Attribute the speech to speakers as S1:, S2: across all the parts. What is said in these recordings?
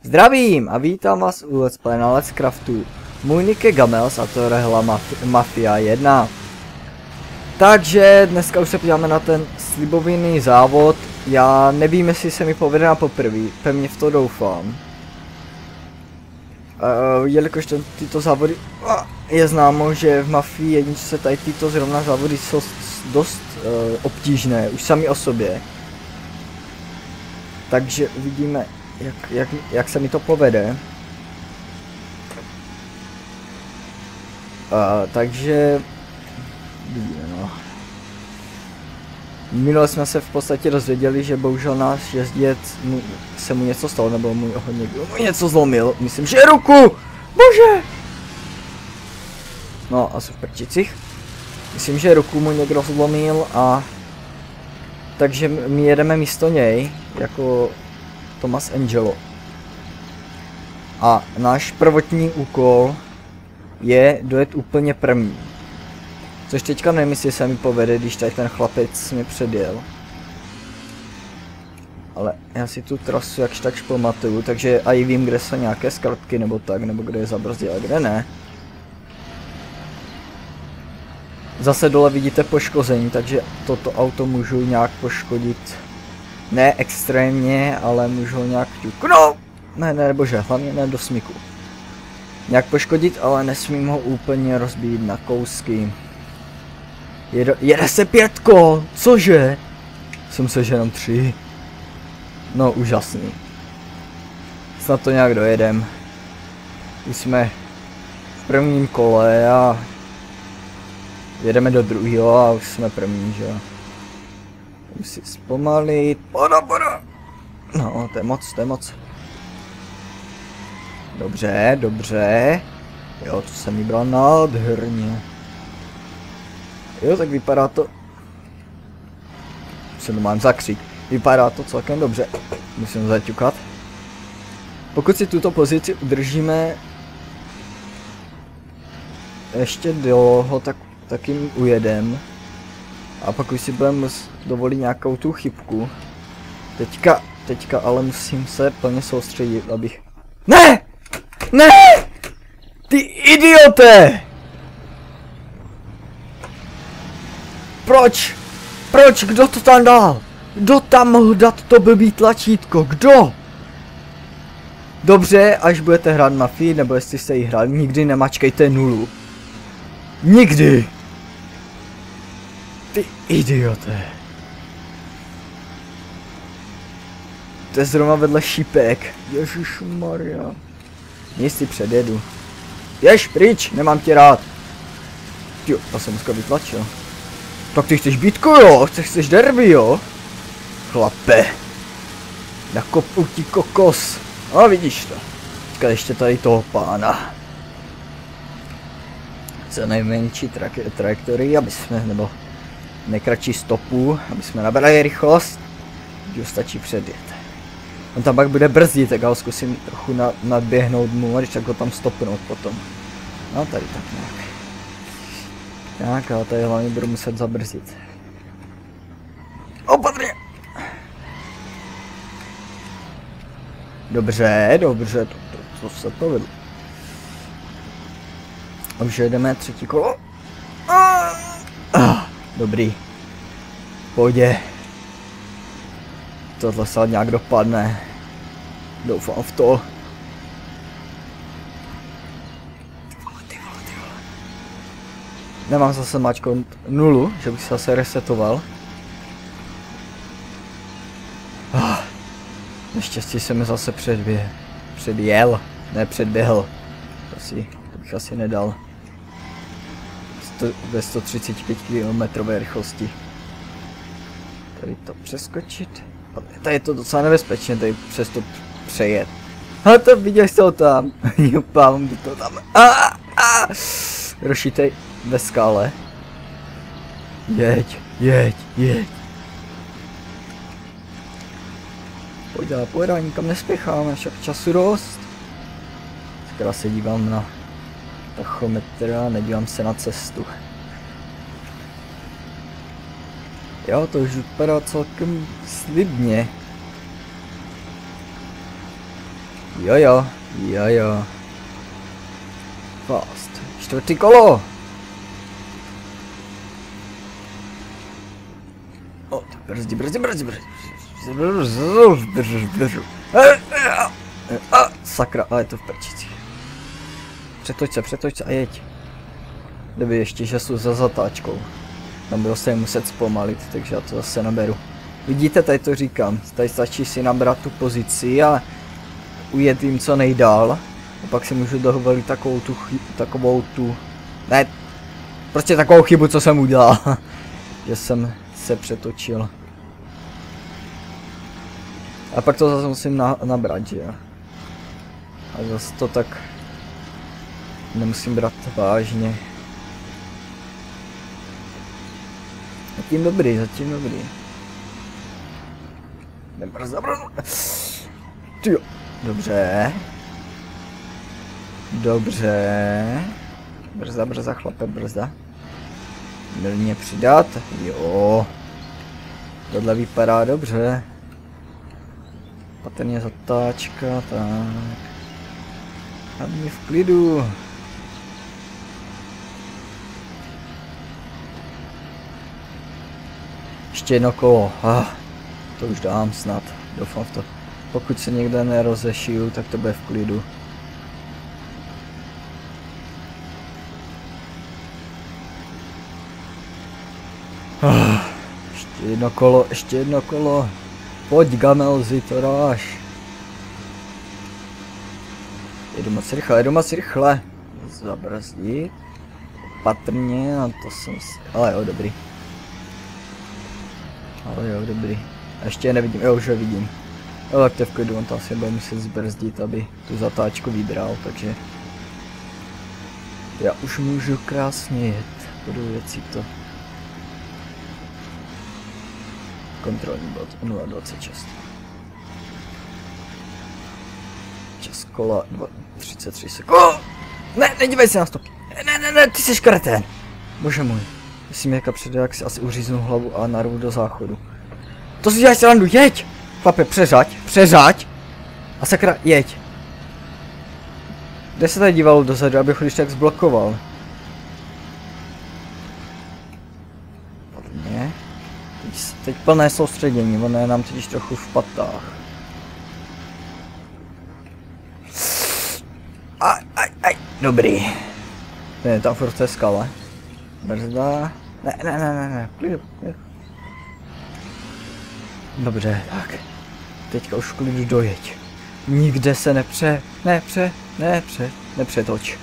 S1: Zdravím a vítám vás u Let's Play na Let's Craftu. Můj nick je Gamels a to je hra Mafia 1. Takže dneska už se podíváme na ten slibovaný závod. Já nevím, jestli se mi povede na poprvé, pevně v to doufám. Jelikož tyto závody je známo, že v Mafii 1 se tady tyto zrovna závody jsou dost obtížné, už sami o sobě. Takže uvidíme, jak se mi to povede. Takže vidíme, no. Minule jsme se v podstatě dozvěděli, že bohužel náš jezdec se mu něco stalo, nebo mu něco zlomil. Myslím, že ruku! Bože! No, asi v prčicích. Myslím, že ruku mu někdo zlomil a... Takže my jedeme místo něj, jako Thomas Angelo. A náš prvotní úkol je dojet úplně první. Což teďka nevím, jestli se mi povede, když tady ten chlapec mě předjel. Ale já si tu trasu jakž takž pamatuju, takže i vím, kde jsou nějaké skratky nebo tak, nebo kde je zabrzdil a kde ne. Zase dole vidíte poškození, takže toto auto můžu nějak poškodit. Ne extrémně, ale můžu ho nějak ťuknout. Ne, bože, hlavně ne do smyku. Nějak poškodit, ale nesmím ho úplně rozbít na kousky. Jede se 5, cože? Jsem se, že jenom 3. No, úžasný. Snad to nějak dojedem. Už jsme v prvním kole a jedeme do druhého a už jsme první, že jo. Musím zpomalit. Poda. No, to je moc. Dobře. Jo, to jsem vybral nádherně. Jo, tak vypadá to... Se to mám zakřít. Vypadá to celkem dobře. Musím zaťukat. Pokud si tuto pozici udržíme ještě dlouho, tak jim ujedem. A pokud si budeme dovolit nějakou tu chybku. Teďka ale musím se plně soustředit, abych... Ne! Ty idiote! Proč? Kdo to tam dal? Kdo tam mohl dát to blbý tlačítko? Kdo? Dobře, až budete hrát Mafii, nebo jestli jste ji hrali, nikdy nemačkejte 0. Nikdy! Ty idiote. To je zrovna vedle šípek. Ježišmarja. Nic si předjedu. Jež pryč, nemám tě rád. Jo, to jsem dneska vytlačil. Tak ty chceš bitku, jo? Chceš derby, jo? Chlape. Nakopu ti kokos. A vidíš to. Teďka ještě tady toho pána. Co nejmenší trajektorii, aby jsme, nebo nejkratší stopu, aby jsme nabrali rychlost. Už stačí předjet. On tam pak bude brzdit, tak ho zkusím trochu nadběhnout mu a když tak ho tam stopnout potom. No tady tak nějak. Tak, ale tady hlavně budu muset zabrzdit. Opatrně! Dobře, to se povedlo. Už jedeme 3. kolo. Dobrý. Pohodě. Tohle se nějak dopadne. Doufám v to. Ty vole. Nemám zase mačknout 0, že bych se zase resetoval. Naštěstí jsem mi zase předjel. Ne, předběhl. To bych asi nedal. Ve 135 km rychlosti. Tady to přeskočit. Tady je to docela nebezpečné, tady přes to přejet. Ale to viděl jsi to tam. Jupám to tam. Rošitej ve skále. Jeď. Pojď, nikam nespěcháme, však času dost. Skoro se dívám na tachometr a nedívám se na cestu. Jo, to už vypadá celkem slibně. Jojo, jojo. Fast. 4. kolo. O, brzdí. Sakra, ale je to v prčici. Přetoč se a jeď. Kdyby ještě, že jsou za zatáčkou. Tam bylo se muset zpomalit, takže já to zase naberu. Vidíte, tady to říkám. Tady stačí si nabrat tu pozici a ujet jim co nejdál. A pak si můžu dovolit takovou tu... Ne, prostě takovou chybu, co jsem udělal. Že jsem se přetočil. A pak to zase musím nabrat, že jo. A zase to tak nemusím brát vážně. Zatím dobrý. Nebrzo. Tyjo. Dobře. Brzda, chlape, brzda. Mylně přidat. Jo. Tohle vypadá dobře. Patrně zatáčka, tak. A mě v klidu. Ještě jedno kolo. To už dám snad. Doufám v to. Pokud se někde nerozešiju, tak to bude v klidu. Ještě jedno kolo. Pojď, Gamelzi, to dáš. Jedu moc rychle. Zabrzdit. Patrně, a to jsem si... Ale jo, dobrý. A ještě je nevidím, jo, už ho vidím. Jo, tak to je v klidu, on to asi bude muset zbrzdit, aby tu zatáčku vybral, takže... Já už můžu krásně jet. Budu věci to. Kontrolní bod 0,26. Čas kola 33 sekund. Ne, nedívej se na stop. Ne, ty jsi kretén. Bože můj. Jestli mě přijde, jak si asi uříznu hlavu a narvu do záchodu. To si děláš srandu, jeď! Chlape, přeřaď! A sakra, jeď. Kde se tady dívalo dozadu, abych ho když tak zblokoval? Podle. Teď plné soustředění, ono je nám totiž trochu v patách. Aj, dobrý. Ne, tam furt je skala. Brzda. Ne, klidu. Dobře, tak. Teďka už v klidu dojeď. Nikde se nepřetoč.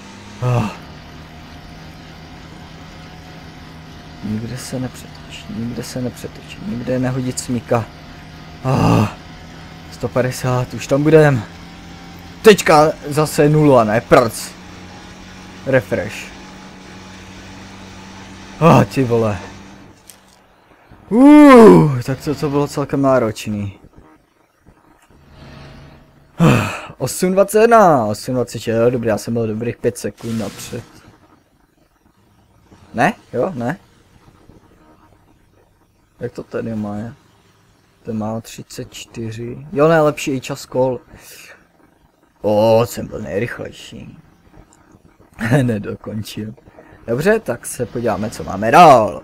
S1: Nikde se nepřetoč. Nikde nehodit smíka. 150, už tam budem. Teďka zase 0, ne, prc. Refresh. Ty vole. Tak to bylo celkem náročný. 8.21, dobrý, já jsem byl dobrých 5 sekund napřed. Ne? Jo, ne? Jak to tady má, je? Ten má 34. Jo, ne, lepší i čas kol. Jsem byl nejrychlejší. Nedokončil. Dobře, tak se podíváme, co máme dál.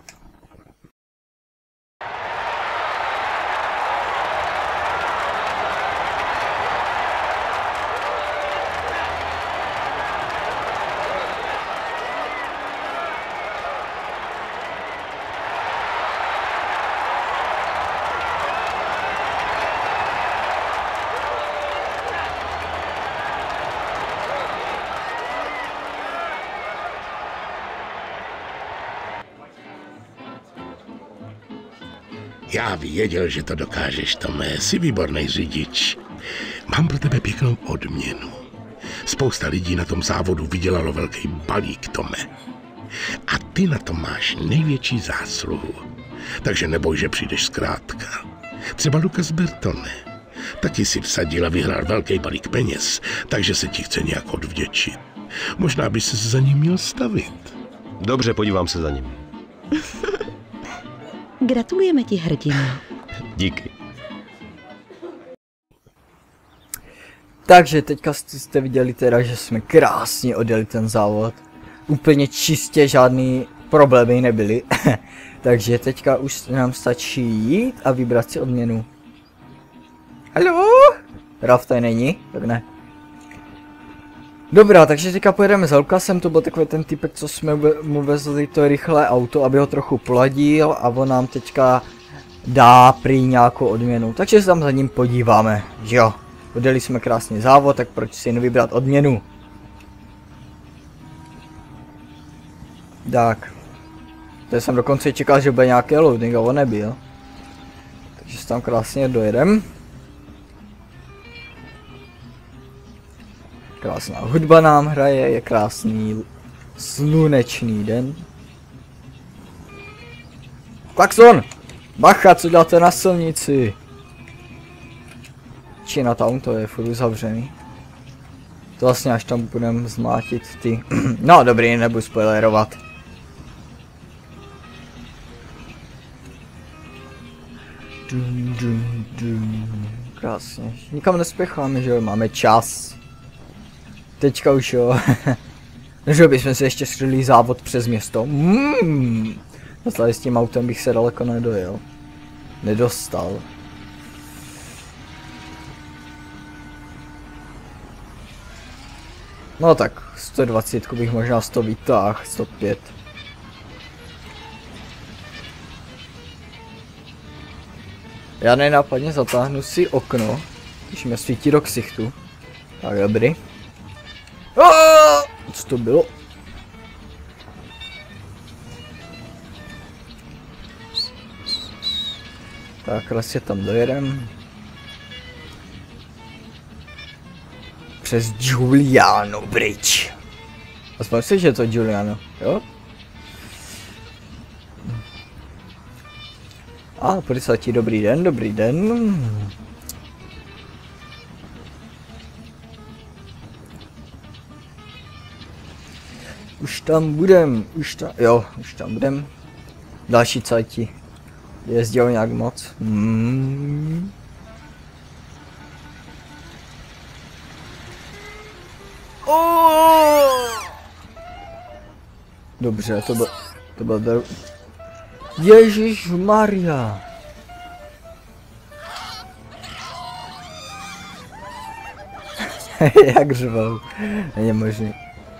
S2: Já věděl, že to dokážeš, Tome. Jsi výborný řidič. Mám pro tebe pěknou odměnu. Spousta lidí na tom závodu vydělalo velký balík, Tome. A ty na tom máš největší zásluhu. Takže neboj, že přijdeš zkrátka. Třeba Lucas Bertone. Taky si vsadil a vyhrál velký balík peněz, takže se ti chce nějak odvděčit. Možná by se za ním měl stavit.
S3: Dobře, podívám se za ním.
S4: Gratulujeme ti, hrdino.
S3: Díky.
S1: Takže teďka jste viděli teda, že jsme krásně odjeli ten závod. Úplně čistě, žádný problémy nebyly. Takže teďka už nám stačí jít a vybrat si odměnu. Haló? Ralf tady není? Tak ne. Dobrá, takže teďka pojedeme za Lukasem, to byl takový ten typek, co jsme mu vezli to rychlé auto, aby ho trochu poladil a on nám teďka dá prý nějakou odměnu. Takže se tam za ním podíváme, že jo. Odjeli jsme krásný závod, tak proč si nevybrat odměnu? Tak. Tady jsem dokonce čekal, že bude nějaký loading, a on nebyl. Takže se tam krásně dojedem. Krásná hudba nám hraje, je krásný slunečný den. Klaxon! Bacha, co děláte na silnici? Chinatown, to je furt zavřený. To vlastně až tam budeme zmátit ty. No dobrý, nebudu spoilerovat. Krásně. Nikam nespěcháme, že jo, máme čas. Teďka už jo. Že bychom si ještě střelili závod přes město. Tady s tím autem bych se daleko nedojel. Nedostal. No tak 120 bych možná 100 vytáhl, 105. Já nenápadně zatáhnu si okno, když mě svítí do ksichtu. Tak dobrý. Co to bylo? Tak krásně tam dojedem. Přes Giuliano Bridge. Aspoň si, že je to Giuliano, jo? A policajti, dobrý den, dobrý den. Už tam budem, už tam budem. Další cajti. Jezdil nějak moc. Dobře, to byl Ježíš Maria. Jak řvou, není možný.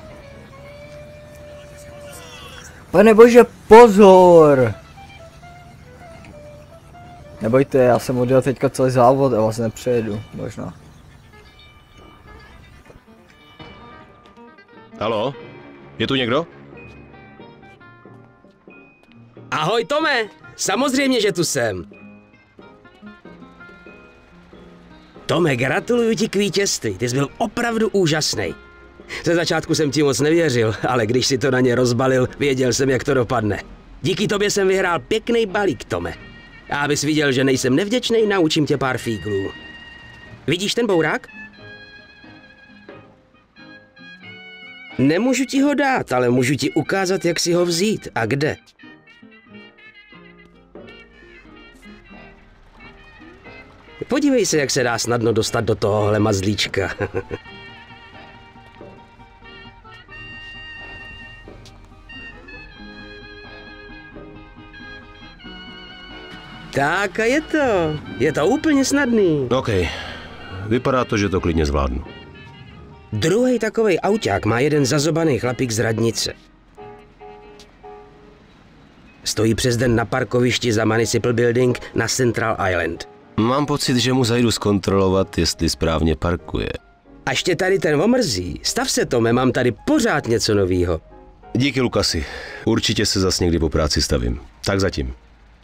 S1: Pane bože, pozor! Nebojte, já jsem odjel teďka celý závod a vás nepřejedu, možná.
S3: Haló? Je tu někdo?
S4: Ahoj Tome, samozřejmě, že tu jsem. Tome, gratuluju ti k vítězství, ty jsi byl opravdu úžasný. Ze začátku jsem ti moc nevěřil, ale když si to na ně rozbalil, věděl jsem, jak to dopadne. Díky tobě jsem vyhrál pěkný balík, Tome. A abys viděl, že nejsem nevděčnej, naučím tě pár fíglů. Vidíš ten bourák? Nemůžu ti ho dát, ale můžu ti ukázat, jak si ho vzít a kde. Podívej se, jak se dá snadno dostat do tohohle mazlíčka. Tak a je to úplně snadný.
S3: OK, vypadá to, že to klidně zvládnu.
S4: Druhý takovej auták má jeden zazobaný chlapík z radnice. Stojí přes den na parkovišti za Municipal Building na Central Island.
S3: Mám pocit, že mu zajdu zkontrolovat, jestli správně parkuje.
S4: Až tě tady ten omrzí, stav se, Tome, mám tady pořád něco novýho.
S3: Díky, Lukasi. Určitě se zas někdy po práci stavím. Tak zatím.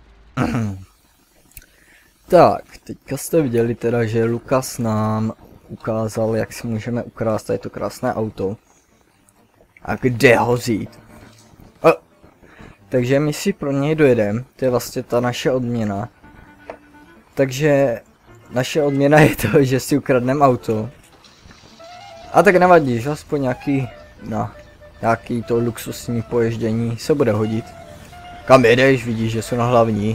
S1: Tak, teďka jste viděli teda, že Lukas nám ukázal, jak si můžeme ukrást tady to krásné auto. A kde ho vzít. Takže my si pro něj dojedeme, to je vlastně ta naše odměna. Takže naše odměna je to, že si ukradneme auto. A tak nevadí, že aspoň nějaký to luxusní poježdění se bude hodit. Kam jedeš, vidíš, že jsou na hlavní.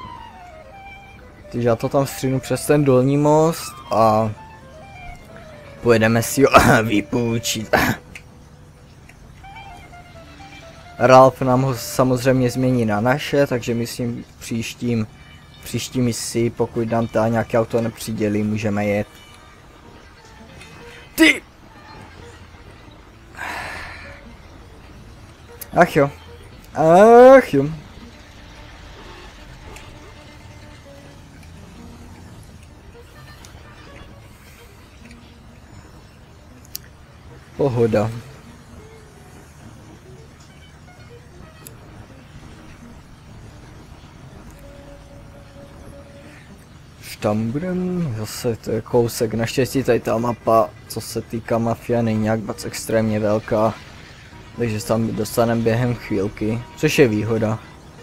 S1: Takže já to tam střínu přes ten dolní most a Pojedeme si ho vypůjčit. Ralph nám ho samozřejmě změní na naše, takže myslím příští misi, pokud nám ta nějaké auto nepřidělí, můžeme jet. Ty! Ach jo. Ach jo. Pohoda. Tam budem, zase to je kousek, naštěstí tady ta mapa, co se týká mafia, není nějak moc extrémně velká, takže se tam dostaneme během chvílky, což je výhoda.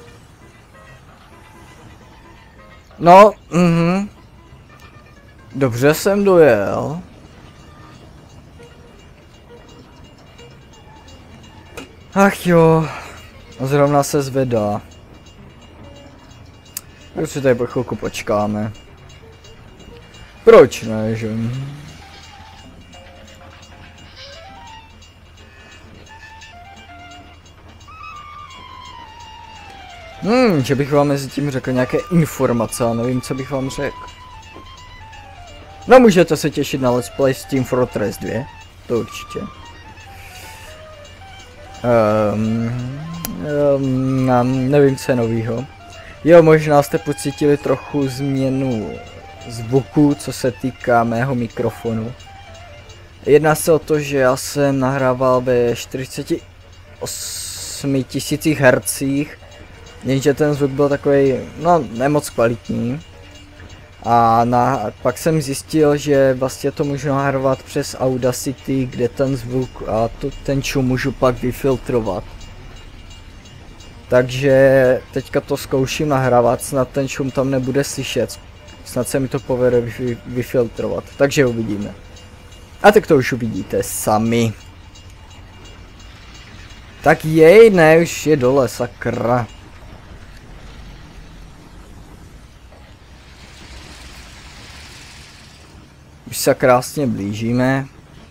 S1: No, dobře jsem dojel. Ach jo, zrovna se zvedá. Tak si tady po chvilku počkáme. Proč ne, že? Že bych vám mezi tím řekl nějaké informace, a nevím, co bych vám řekl. No, můžete se těšit na Let's Play Team Fortress 2, to určitě. Nevím, co je novýho. Jo, možná jste pocítili trochu změnu zvuku, co se týká mého mikrofonu. Jedná se o to, že já jsem nahrával ve 48 000 Hz, jenže ten zvuk byl takový, no, nemoc kvalitní. A pak jsem zjistil, že vlastně to můžu nahrát přes Audacity, kde ten zvuk a ten šum můžu pak vyfiltrovat. Takže teďka to zkouším nahrávat, snad ten šum tam nebude slyšet. Snad se mi to povede vyfiltrovat, takže uvidíme. A tak to už uvidíte sami. Tak jej, ne, už je dole, sakra. Už se krásně blížíme.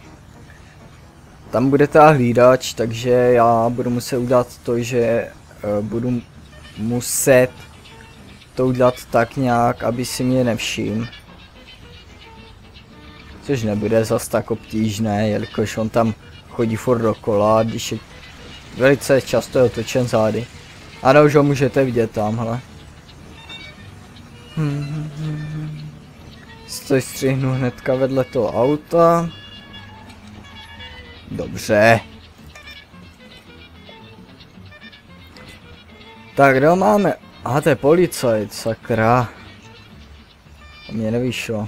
S1: Tam bude ta hlídač, takže já budu muset udělat to, že budu muset to udělat tak nějak, aby si mě nevšiml. Což nebude zas tak obtížné, jelikož on tam chodí furt dokola, když je velice často je otočen zády. Ano, už ho můžete vidět tamhle. To střihnu hnedka vedle toho auta. Dobře. Tak, kdo máme? Aha, to je policajt, sakra. To mě nevyšlo.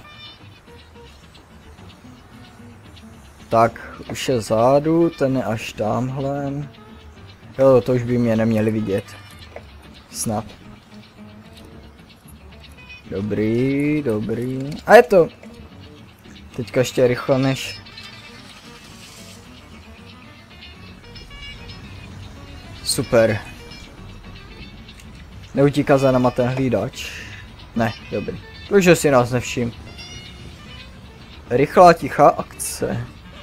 S1: Tak, už je zádu, ten je až tamhle. Jo, to už by mě neměli vidět. Snad. Dobrý, dobrý. A je to. Teďka ještě rychle než. Super. Neutíká za náma ten hlídač. Ne, dobrý. Takže si nás nevšim. Rychlá, tichá akce.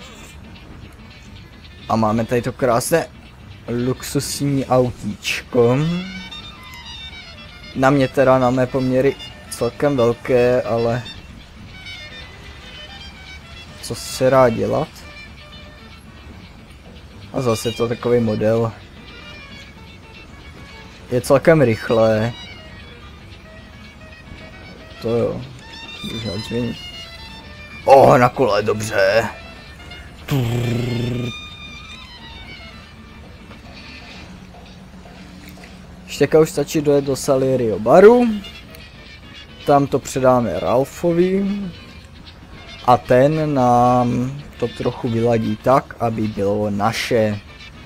S1: A máme tady to krásné luxusní autíčko. Na mě teda, na mé poměry celkem velké, ale co se dá dělat? A zase to takový model. Je celkem rychlé. To jo. Můžu nějak změnit. Na kole, dobře. Štěka už stačí dojet do Salieriho baru. Tam to předáme Ralphovi. A ten nám to trochu vyladí tak, aby bylo naše.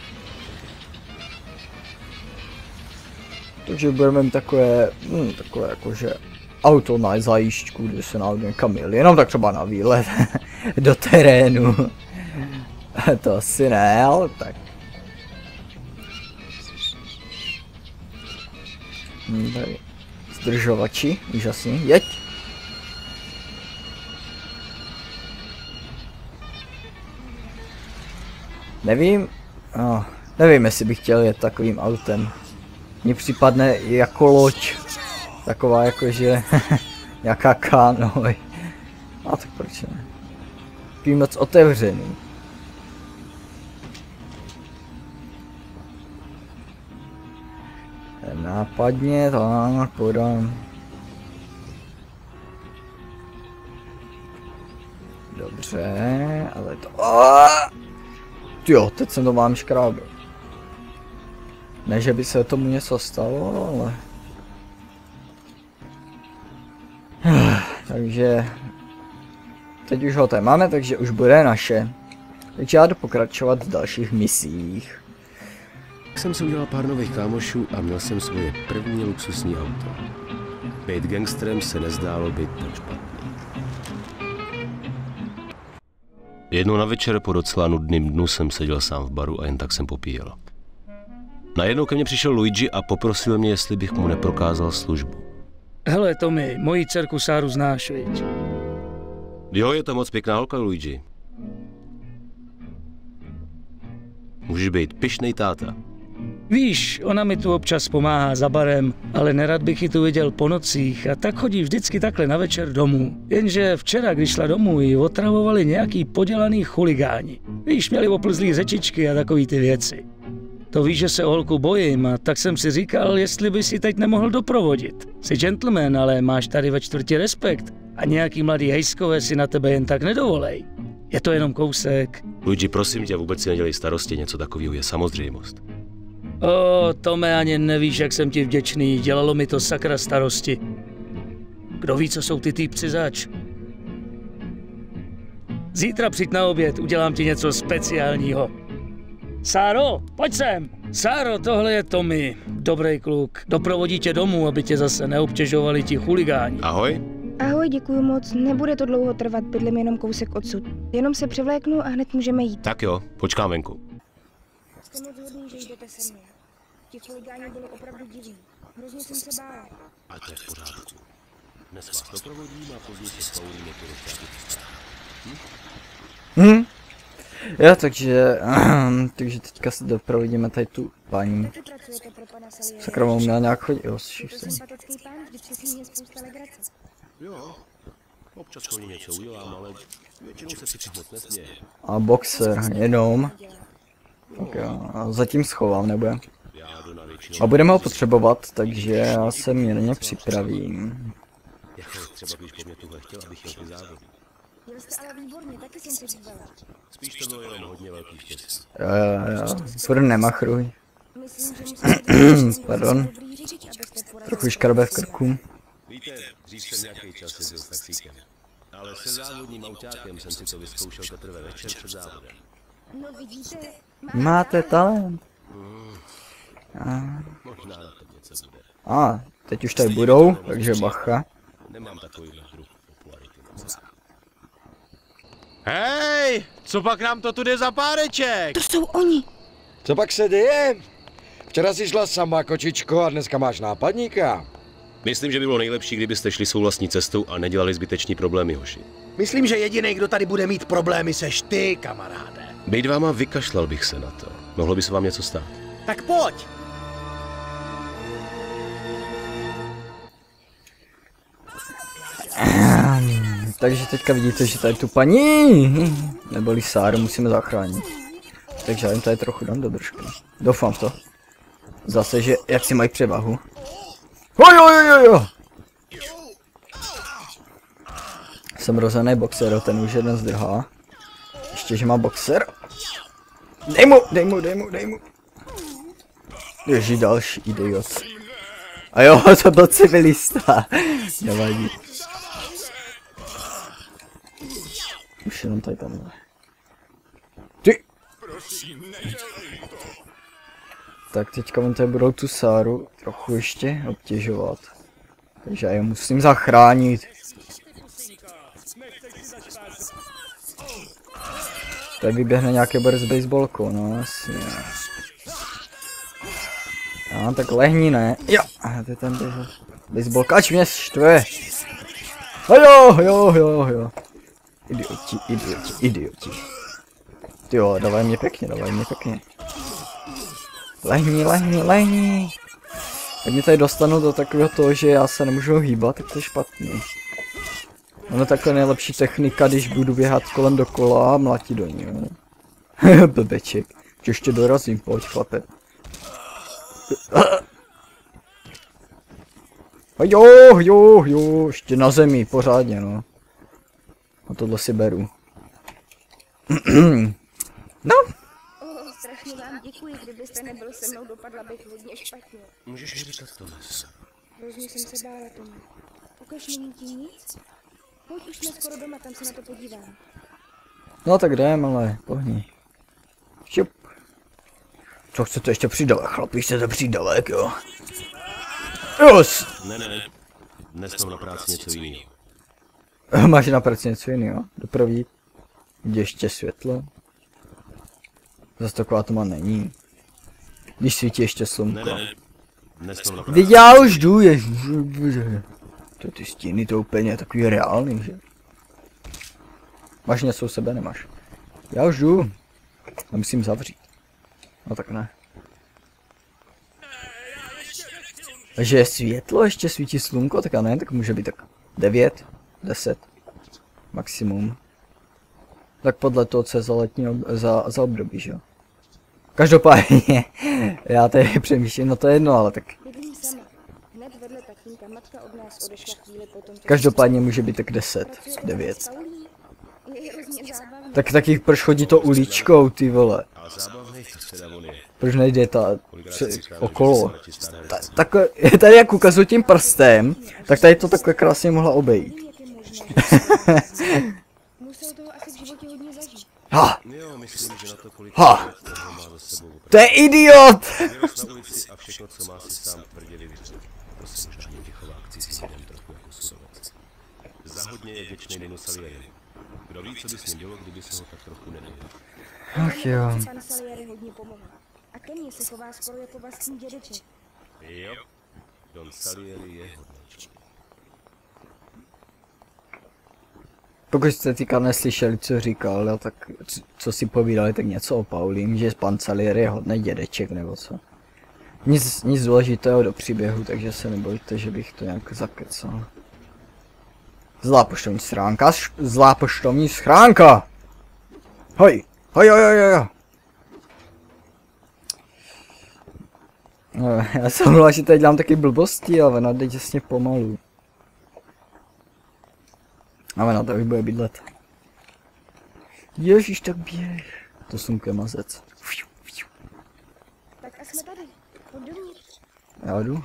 S1: Takže budeme mít takové jakože auto na zajížďku, kde se nám někam jeli, jenom tak třeba na výlet do terénu. To asi ne, ale tak. Tady zdržovači, úžasný, jeď. Nevím, no, nevím, jestli bych chtěl jet takovým autem. Mně připadne jako loď. Taková jakože, nějaká kánoj. A tak proč ne? Takový moc otevřený. Nápadně, tak podám. Dobře, ale to... Jo, teď jsem to mám škrábil. Ne, že by se tomu něco stalo, ale... Takže... Teď už ho tady máme, takže už bude naše. Takže já jdu pokračovat v dalších misích.
S3: Jsem si udělal pár nových kámošů a měl jsem svoje první luxusní auto. Být gangsterem se nezdálo být tak špatný. Jednou na večer po docela nudným dnu jsem seděl sám v baru a jen tak jsem popíjel. Najednou ke mně přišel Luigi a poprosil mě, jestli bych mu neprokázal službu.
S5: Hele, Tommy, moji dcerku Sáru znáš, viď?
S3: Jo, je to moc pěkná holka, Luigi. Můžeš být pyšnej táta.
S5: Víš, ona mi tu občas pomáhá za barem, ale nerad bych ji tu viděl po nocích a tak chodí vždycky takhle na večer domů. Jenže včera, když šla domů, ji otravovali nějaký podělaný chuligáni. Víš, měli oplzlý řečičky a takový ty věci. To víš, že se o holku bojím a tak jsem si říkal, jestli bys ji teď nemohl doprovodit. Jsi gentleman, ale máš tady ve čtvrti respekt a nějaký mladý hejskové si na tebe jen tak nedovolej. Je to jenom kousek.
S3: Luigi, prosím tě, vůbec si nedělej starosti, něco takového je samozřejmost.
S5: O, Tome, ani nevíš, jak jsem ti vděčný, dělalo mi to sakra starosti. Kdo ví, co jsou ty týpci zač? Zítra přijď na oběd, udělám ti něco speciálního. Sáro, pojď sem! Sáro, tohle je Tommy, dobrý kluk. Doprovodí tě domů, aby tě zase neobtěžovali ti chuligáni.
S3: Ahoj.
S6: Ahoj, děkuju moc, nebude to dlouho trvat, bydlím jenom kousek odsud. Jenom se převléknu a hned můžeme jít.
S3: Tak jo, počkám venku.
S6: Jste moc hodný, že jdete se mnou. Ti chuligáni byli opravdu divní. Hrozně jsem se bála.
S3: A to je v pořádku. Dnes vás doprovodím a později se spolujeme
S1: Jo, takže teďka se doprovodíme tady tu paní.
S6: Taky pracujete pro pana Saliera.
S1: Sakra, mám měla nějak chodit, jo,
S6: Je to
S1: jsem.
S6: sympatický pán, vždycky si mě spousta legrace.
S3: Jo, občas chodí něco udělám, ale většinou se si moc nesměje.
S1: A boxer, jenom. Tak jo, a zatím schovám, nebude. A budeme ho potřebovat, takže já se mírně připravím.
S3: Jako třeba když po mě tuhle chtěl, abych jel ty závody.
S6: Jel jste ale výborně, taky jsem se dívala.
S3: Spíš to bylo jenom hodně velký štěstí.
S1: Jo, furt nemachruj.
S6: Myslím, že musíte
S1: Pardon.
S6: dobrý řidič, abyste porazili.
S1: Trochu škarbe v krku.
S3: Víte, dřív jsem nějaký čas jezdil s taxíkem. Ale se závodním autákem jsem si to vyzkoušel teprve večer před závodem.
S6: No vidíte,
S1: Máte talent.
S3: Možná na to něco bude.
S1: A, teď už tady budou, takže bacha.
S3: Nemám takovýhle druh popularity moc.
S7: Hej, co pak nám to tu jde za páreček?
S6: to jsou oni.
S8: Co pak se děje? Včera jsi šla sama, kočičko, a dneska máš nápadníka.
S3: Myslím, že by bylo nejlepší, kdybyste šli svou vlastní cestou a nedělali zbyteční problémy, hoši.
S7: Myslím, že jediný, kdo tady bude mít problémy, seš ty, kamaráde.
S3: Bejt váma, vykašlal bych se na to. Mohlo by se vám něco stát.
S7: Tak pojď.
S1: Takže teďka vidíte, že tady tu paní, neboli Sáru, musíme zachránit. Takže já jim tady trochu dám do držky. Doufám v to. Zase, že jak si mají převahu. Jo. Jsem rozený boxer, ten už jeden zdrhá. Ještě, že má boxer. Dej mu. Ježi, další idiot. A jo, to byl civilista. Nevadí. Už jenom tady tamhle. Ty! Tak teďka on tady budou tu Sáru trochu ještě obtěžovat. Takže já je musím zachránit. Tady vyběhne nějaký bar s baseballkou, no jasně. No, tak lehni, ne? Jo, to je ten baseballka, ač mě štve. Jo. Idioti. Jo, dávaj mě pěkně, dávaj mě pěkně. Lehni, lehni, lehni. Když mě tady dostanu do takového toho, že já se nemůžu hýbat, tak to je špatný. Ono takhle nejlepší technika, když budu běhat kolem dokola a mlátit do ní. Blbeček. Ještě dorazím, pojď chlape. Jo, ještě na zemi, pořádně no. A tohle si beru. No.
S6: Strašně vám děkuji, kdybyste nebyl se mnou, dopadla bych hodně špatně.
S3: Můžeš mi říkat to dnes.
S6: Hrozně jsem se bála tomu. Ukaž, není ti nic? Pojď, už jsme skoro doma, tam se na to podívám.
S1: No tak jdem, ale pohni. Šup. Co chcete ještě přidalek, chlapi, chcete přidalek, jo? Jos!
S3: Ne. Dnes mám na práci něco jiného.
S1: Máš na práci něco jiného, dopraví. Jde ještě světlo. Zase taková tma není. Když svítí ještě slunko.
S3: Ne. Dnes mám na práci.
S1: Teď já už jdu, to ty stíny to úplně takový reálný, že? Máš něco u sebe, nemáš? Já už jdu. A musím zavřít. No tak ne. Takže je světlo, ještě svítí slunko, tak a ne, tak může být tak 9, 10 maximum. Tak podle toho, co je za letní za období, že jo. Každopádně, já tady přemýšlím, no to je jedno, ale tak.
S6: Bydlím sama. Hned vedle tatínka, matka od nás odešla chvíli potom.
S1: Každopádně může být tak 10, 9.
S6: Je hrozně zábavné.
S1: Tak taky proč chodí to uličkou, ty vole.
S3: A zábavnej to se dá vonie.
S1: Proč nejde ta okolo? Takhle, tady jak ukazuju tím prstem, tak tady to takhle krásně mohla obejít.
S6: Musel toho asi v životě hodně zažít.
S1: Ha!
S3: Jo, myslím, že na to, kolik
S1: Ha!
S3: toho má za sebou.
S1: To je idiot!
S3: Vyrost na ulici a všechno, co má, si sám tvrdě vyvěřil. To se možná někdy chová k cizím lidem trochu jako surovec. Za hodně je vděčný Dinu Salieri. Kdo ví, co by s ním dělo, kdyby se ho tak trochu nevěděl.
S1: Ach jo.
S6: Pan Salieri hodně pomohl. A ke mně se chová skoro jako vlastní dědeček.
S3: Jo, Don Salieri je hodný člověk.
S1: Pokud jste týka neslyšeli, co říkal, jo, tak co si povídali, tak něco o Paulím, že pan Salieri je hodný dědeček nebo co. Nic důležitého do příběhu, takže se nebojte, že bych to nějak zakecal. Zlá poštovní schránka, zlá poštovní schránka! Hoj! Hoj. No, já jsem mluvil, že tady dělám taky blbosti, ale ona jde těsně pomalu. Ale na to už bude bydlet. Ježíš, tak běž. To slunko je mazec.
S6: Tak a jsme tady. Pojď dovnitř.
S1: Já jdu.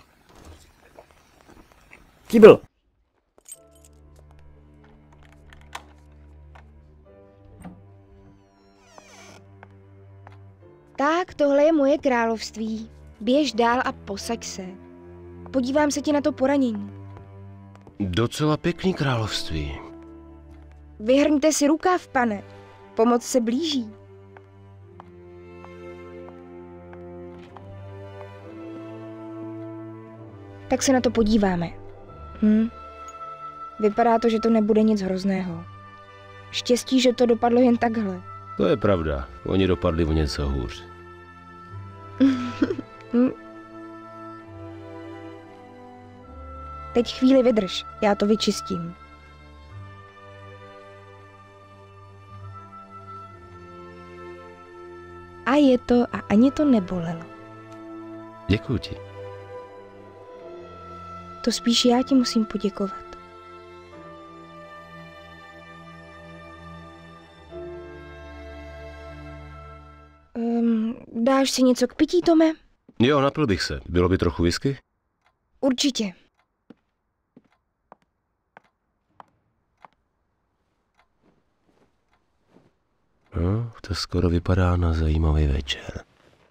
S1: Kýbl!
S6: Tak, tohle je moje království. Běž dál a posaď se. Podívám se ti na to poranění.
S3: Docela pěkný království.
S6: Vyhrňte si rukáv, pane. Pomoc se blíží. Tak se na to podíváme. Vypadá to, že to nebude nic hrozného. Štěstí, že to dopadlo jen takhle.
S3: To je pravda. Oni dopadli o něco hůř.
S6: Teď chvíli vydrž, já to vyčistím. A je to a ani to nebolelo.
S3: Děkuji ti.
S6: To spíš já ti musím poděkovat. Dáš si něco k pití, Tome?
S3: Jo, napil bych se. Bylo by trochu whisky?
S6: Určitě.
S3: No, to skoro vypadá na zajímavý večer.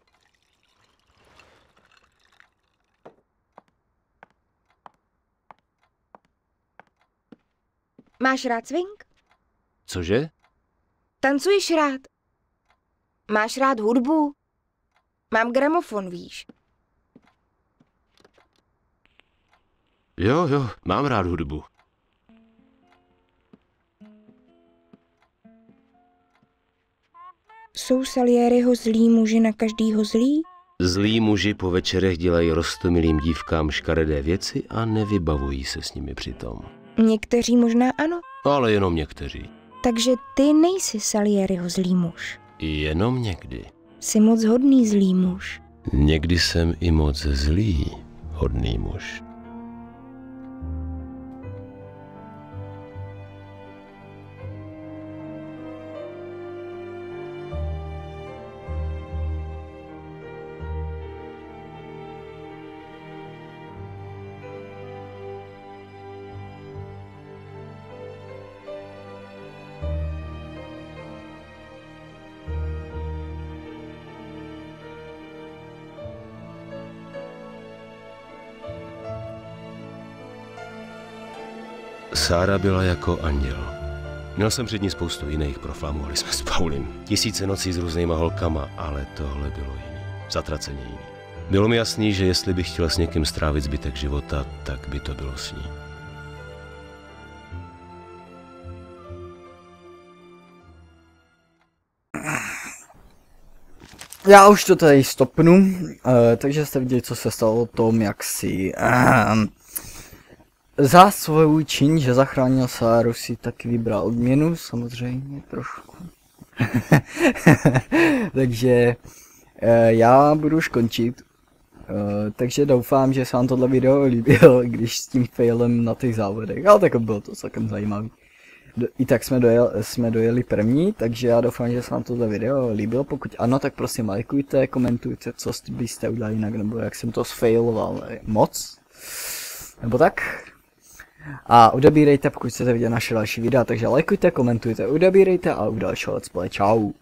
S6: Máš rád swing?
S3: Cože?
S6: Tancuješ rád? Máš rád hudbu? Mám gramofon, víš.
S3: Jo, mám rád hudbu.
S6: Jsou Salieriho zlí muži na každýho zlý?
S3: Zlí muži po večerech dělají roztomilým dívkám škaredé věci a nevybavují se s nimi přitom.
S6: Někteří možná ano.
S3: Ale jenom někteří.
S6: Takže ty nejsi Salieriho zlý muž.
S3: Jenom někdy.
S6: Jsi moc hodný zlý muž.
S3: Někdy jsem i moc zlý, hodný muž. Sára byla jako anděl. Měl jsem před ní spoustu jiných, proflamovali jsme s Paulem. Tisíce nocí s různýma holkama, ale tohle bylo jiný. Zatraceně jiný. Bylo mi jasný, že jestli bych chtěl s někým strávit zbytek života, tak by to bylo s ní.
S1: Já už to tady stopnu, takže jste viděli, co se stalo o tom, jak si za svou čin, že zachránil Sáru, si taky vybral odměnu, samozřejmě trošku. Takže já budu už končit. Takže doufám, že se vám tohle video líbilo, když s tím failem na těch závodech, ale tak bylo to celkem zajímavý. I tak jsme dojeli první, takže já doufám, že se vám tohle video líbilo. Pokud ano, tak prosím lajkujte, komentujte, co byste udělali jinak, nebo jak jsem to sfailoval moc. Nebo tak. A odebírejte, pokud chcete vidět naše další videa, takže lajkujte, komentujte, odebírejte a u dalšího let's play. Čau.